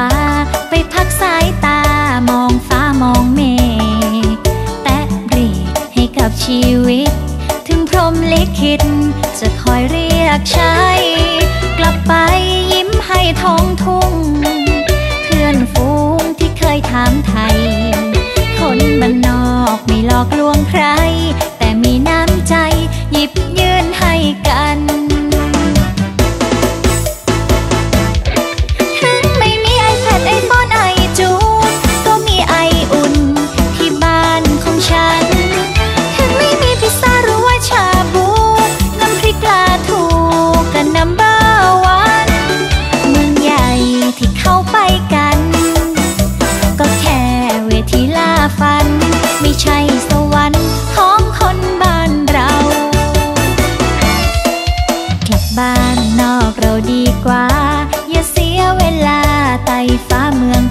ฟ้าไปพักสายตามองฟ้ามองเมฆแตะเบรกให้กับชีวิตถึงพรหมลิขิตจะคอยเรียกใช้กลับไปยิ้มให้ท้องทุ่งเพื่อนฝูงที่เคยถามไทยคนบ้านนอกไม่หลอกลวงใครแต่มีน้ำใจหยิบยื่นให้กันถึงไม่มีiPad iPhone iTunesก็มีไออุ่นที่บ้านของฉันถึงไม่มีพิซซ่าหรือว่าชาบูน้ำพริกปลาทูก็No.1เมืองใหญ่ที่เข้าไปกันก็แค่เวทีล่าฝันไม่ใช่สวรรค์ของคนบ้านเรากลับบ้านนอกเราดีกว่าอย่าเสียเวลาไต่ฟ้าเมือง